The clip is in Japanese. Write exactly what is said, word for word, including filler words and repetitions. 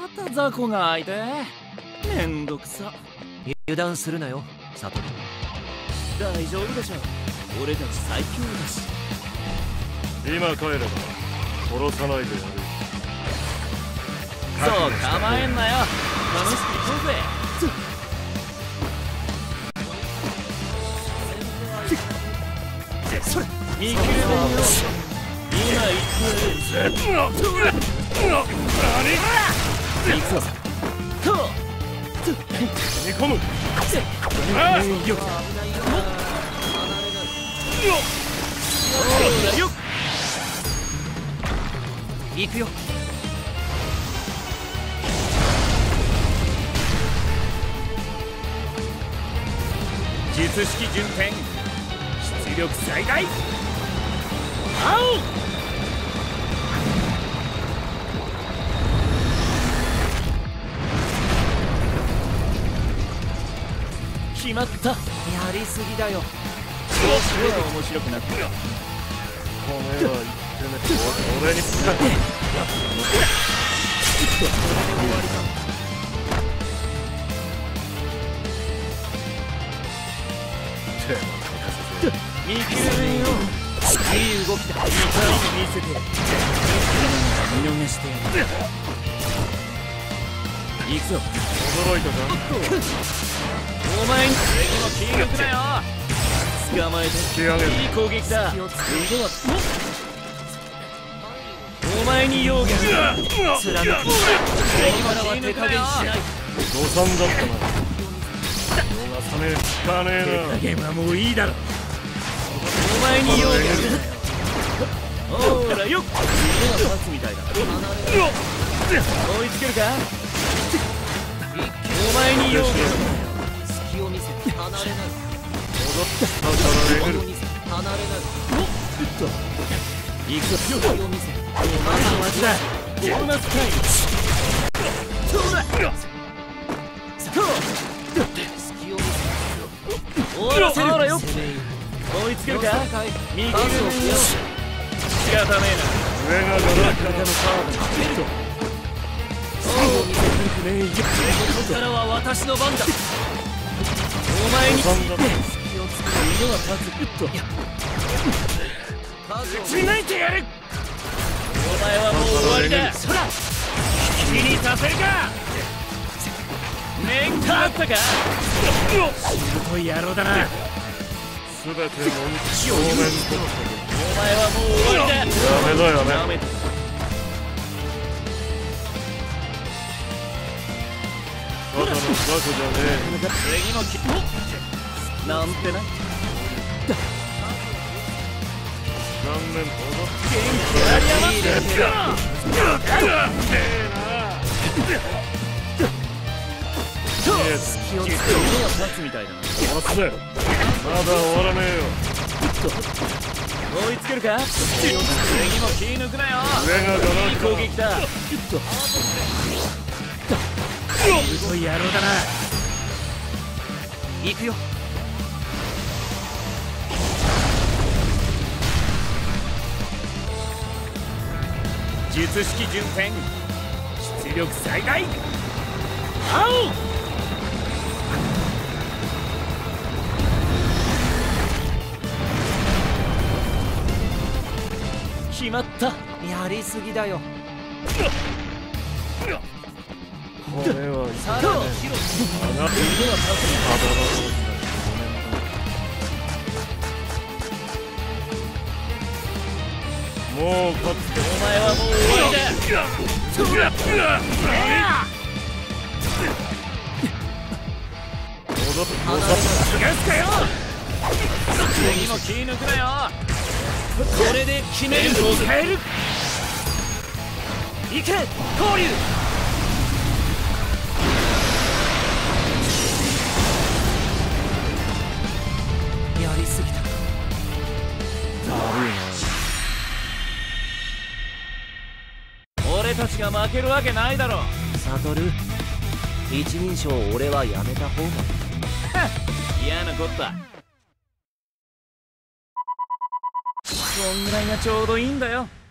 また雑魚が相手。めんどくさ。 油断するなよサトル。 大丈夫でしょ。俺たち最強だし。 今帰れば殺さないでやる。 そう構えんなよ。楽しく行こうぜ。それ見切れないよ。今行くぞ。行くぞ。と煮込む。 ああよっよっ行くよ。 術式順転出力最大。青決まった。 やりすぎだよ。 少しは面白くなってる。 これは言ってね。俺に使って見切れねえよ。いい動きだ。いい見せて見逃してやる。行くぞ。 驚いたか。 お前に次の気抜くなよ。捕まえて引き上げる。 いい攻撃だ。腕はお前に用がある。貫く。次からは手加減しない。 誤算だったな。逃さねえ。聞かねえな。 ゲームはもういいだろ。お前に用がある。ほらよっ。腕が立つみたいだ。追いつけるか。お前に用がある。 隙を見せて離れない。 戻った離れる。 離れない。 おっと行くぞ。 隙を見せてまずまずだ。ボーナスタイム。そうだ。そう隙を見せて終わらせる。ほらよ攻め入る。 追いつけるか。見切れねえよ。仕方ね上がえな。 ドラ中のカードがヒット。 隙を見せてねえよ。ここからは私の番だ。お前に誤算だった。 腕は立つ。グッと打ち抜いてやる。お前はもう終わりだ。そら気にさせるか。面かあったか。しぶとい野郎だな。 すべての正面突破。 お前はもう終わりだ。 やめだやめ。 やめて。 ただの雑魚じゃね次のきなんてな。 え。顔面戻って元気あり余ってる。 隙をつく。腕は立つみたいだな。 殺すね。まだ終わらねえよ。 追いつけるか。次も気抜くなよ。 上がドラいい攻撃だ。しぶとい野郎だな。 行くよ。 術式順転出力最大。青決まった。 やりすぎだよ。 これはさらに広く腕は立つ。 もう勝つ。 お前はもう終わりだ。そら戻って離れな逃がすかよ。次も気抜くなよ。これで決める。を変える。行け交流。 やりすぎた。 悪いな。 俺たちが負けるわけないだろ。 サトル、一人称俺はやめた方が。 嫌なこった。こんぐらいがちょうどいいんだよ。